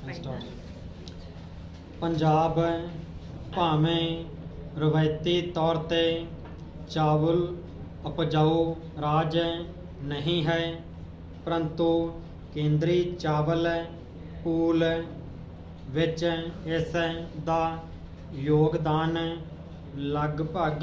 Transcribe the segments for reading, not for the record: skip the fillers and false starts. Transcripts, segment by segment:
पंजाब भावें रवायती तौर ते चावल उपजाऊ राज नहीं है, परंतु केंद्री चावल पूल विच इस दा योगदान लगभग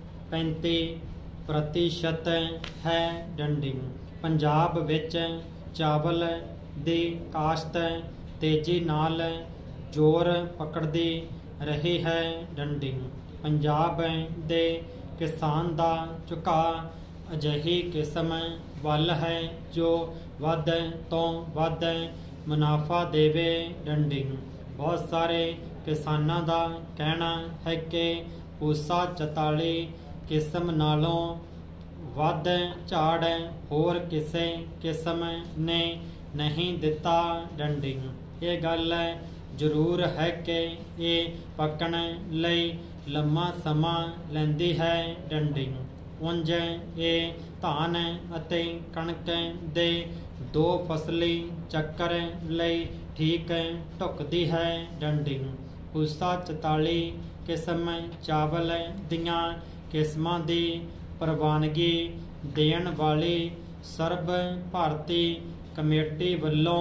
35% है। डंडी पंजाब विच चावल दी काश्त तेजी नाल जोर पकड़दी रही है। डंडी पंजाब दे किसान दा झुकाव अजिही किस्म वल है जो वध तो वध मुनाफा देवे। डंडी बहुत सारे किसानां दा कहना है कि पूसा 44 किस्म नालों वध झाड़ होर किसे किस्म ने नहीं दिता। डंडी ये गल जरूर है कि ये पकण लई लम्मा समा लैंदी है। डंडी उंज ये धान अते कणक दे दो फसली चक्कर लई ठीक ढुकदी है। डंडी पूसा 44 किस्म चावल दियां किस्मां दी प्रवानगी देण वाली सर्ब भारती कमेटी वल्लों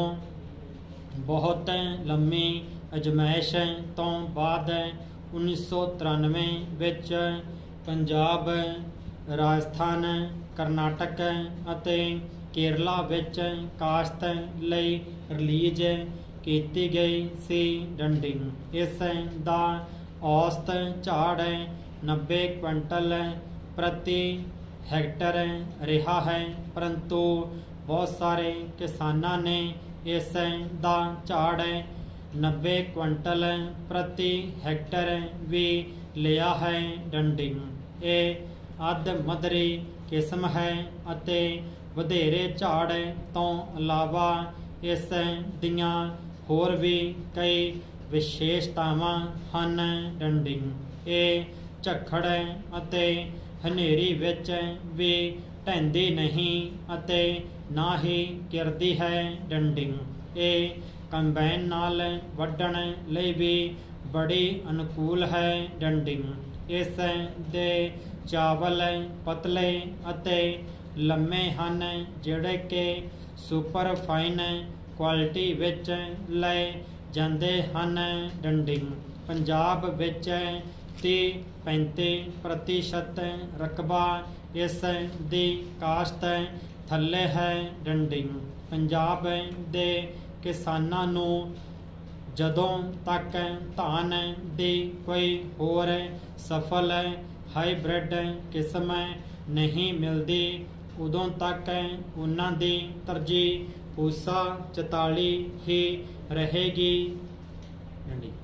बहुत लम्मी अजमाइश तो बाद 1993 विच पंजाब, राजस्थान, करनाटक अते केरला विच काश्त लई रिलीज कीती गई सी। डंडी इस दा औसत झाड़ 90 क्विंटल प्रति हेक्टर रहा है, परंतु बहुत सारे किसानां ने इस दा झाड़ 90 क्विंटल प्रति हेक्टर भी लिया है। डंडी ये अध मधरी किस्म है अते वधेरे झाड़ तो अलावा इस दियां होर भी कई विशेषतावां हन। डंडी ये झक्खड़ अते हनेरी विच भी ढहंदी नहीं अते ना ही गिरदी है। डंडी ये कंबाइन नाल वड्डण लई भी बड़ी अनुकूल है। डंडी इस दे चावल पतले अते लम्मे हन जिहड़े कि सुपर फाइन क्वालिटी विच लए जांदे हन। डंडी पंजाब विच 30-35% रकबा इस दी काश्त थल्ले है। डंडी पंजाब दे किसानां नूं जदों तक धान दी कोई होर सफल हाईब्रिड किस्म नहीं मिलदी, उदों तक उन्हां दी तरजीह पूसा 44 ही रहेगी।